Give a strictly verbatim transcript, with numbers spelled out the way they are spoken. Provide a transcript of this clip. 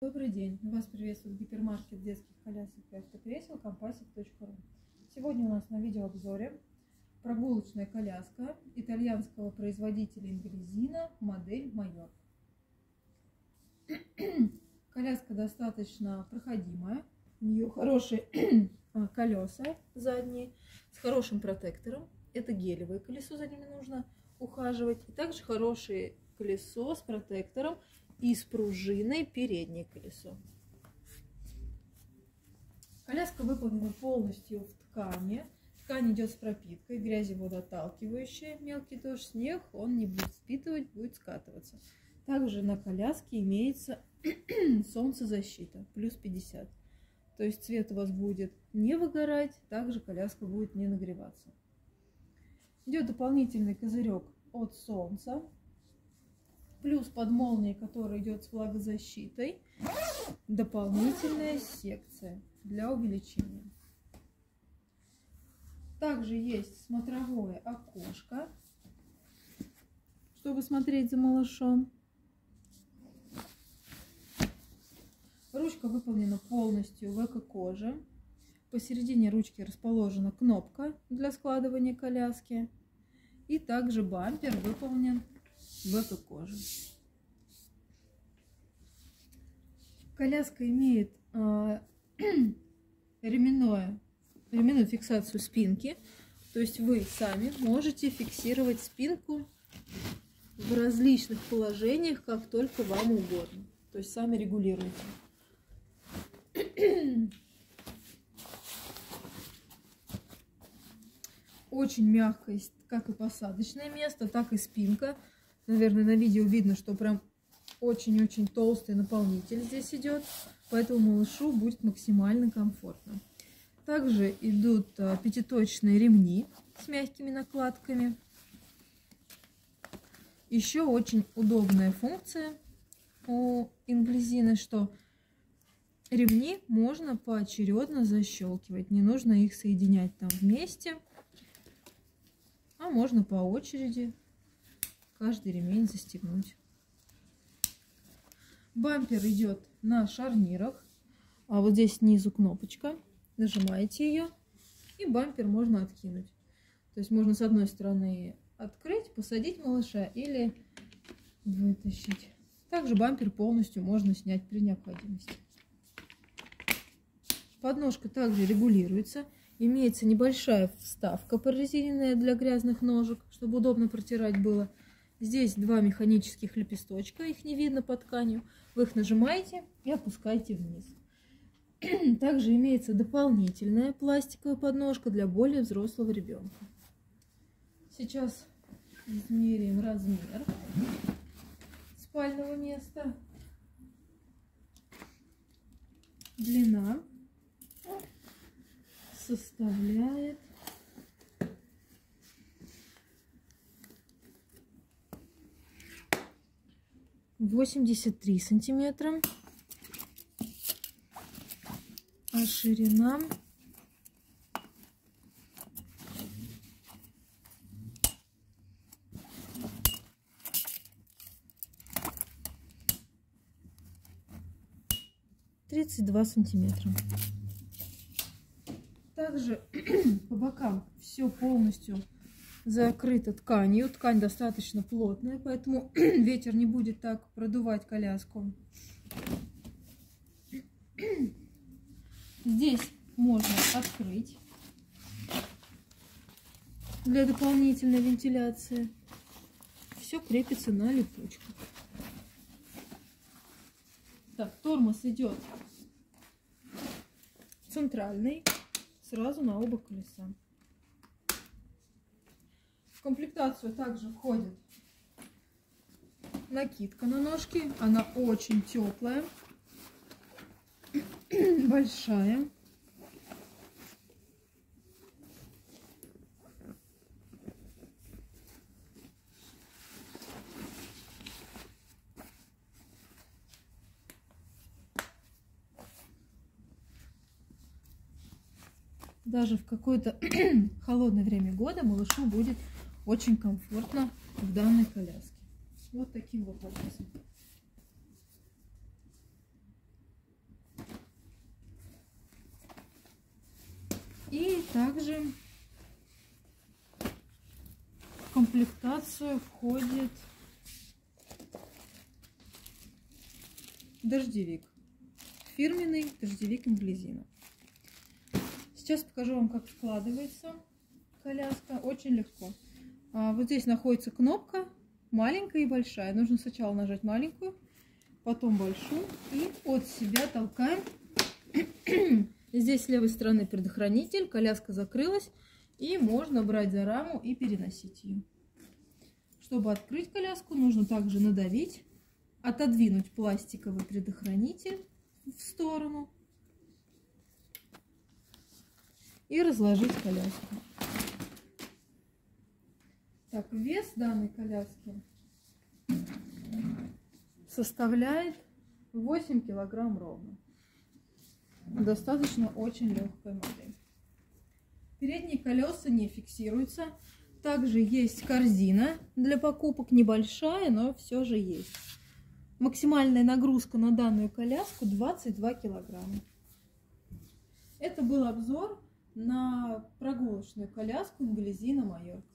Добрый день! Вас приветствует гипермаркет детских колясок и автокресел компасик точка ру. Сегодня у нас на видеообзоре прогулочная коляска итальянского производителя Inglesino, модель Майор. Коляска достаточно проходимая, у нее хорошие колеса задние с хорошим протектором. Это гелевое колесо, за ними нужно ухаживать. И также хорошее колесо с протектором и с пружиной переднее колесо. Коляска выполнена полностью в ткани. Ткань идет с пропиткой, грязи водоотталкивающая. Мелкий дождь, снег он не будет впитывать, будет скатываться. Также на коляске имеется солнцезащита, плюс пятьдесят. То есть цвет у вас будет не выгорать, также коляска будет не нагреваться. Идет дополнительный козырек от солнца. Плюс под молнией, которая идет с влагозащитой, дополнительная секция для увеличения. Также есть смотровое окошко, чтобы смотреть за малышом. Ручка выполнена полностью в эко-коже. Посередине ручки расположена кнопка для складывания коляски. И также бампер выполнен в эко-коже. Коляска имеет э, ременное, ременную фиксацию спинки. То есть вы сами можете фиксировать спинку в различных положениях, как только вам угодно. То есть сами регулируете. Очень мягкое, как и посадочное место, так и спинка. Наверное, на видео видно, что прям очень-очень толстый наполнитель здесь идет, поэтому малышу будет максимально комфортно. Также идут пятиточные ремни с мягкими накладками. Еще очень удобная функция у Inglesino, что ремни можно поочередно защелкивать, не нужно их соединять там вместе, а можно по очереди каждый ремень застегнуть. Бампер идет на шарнирах, а вот здесь снизу кнопочка, нажимаете ее, и бампер можно откинуть. То есть можно с одной стороны открыть, посадить малыша или вытащить. Также бампер полностью можно снять при необходимости. Подножка также регулируется. Имеется небольшая вставка прорезиненная для грязных ножек, чтобы удобно протирать было. Здесь два механических лепесточка, их не видно под тканью. Вы их нажимаете и опускаете вниз. Также имеется дополнительная пластиковая подножка для более взрослого ребенка. Сейчас измеряем размер спального места. Длина составляет восемьдесят три сантиметра, а ширина тридцать два сантиметра. Также по бокам все полностью закрыто тканью. Ткань достаточно плотная, поэтому ветер не будет так продувать коляску. Здесь можно открыть для дополнительной вентиляции. Все крепится на липучку. Так, тормоз идет центральный, сразу на оба колеса. В комплектацию также входит накидка на ножки. Она очень теплая, большая. Даже в какое-то холодное время года малышу будет очень комфортно в данной коляске. Вот таким вот образом. Также в комплектацию входит дождевик. Фирменный дождевик Инглезино. Сейчас покажу вам, как складывается коляска. Очень легко. А вот здесь находится кнопка маленькая и большая. Нужно сначала нажать маленькую, потом большую и от себя толкаем. Здесь с левой стороны предохранитель, коляска закрылась, и можно брать за раму и переносить ее. Чтобы открыть коляску, нужно также надавить, отодвинуть пластиковый предохранитель в сторону и разложить коляску. Так, вес данной коляски составляет восемь килограмм ровно. Достаточно очень легкая модель. Передние колеса не фиксируются. Также есть корзина для покупок, небольшая, но все же есть. Максимальная нагрузка на данную коляску двадцать два килограмма. Это был обзор на прогулочную коляску Инглезино Майорка.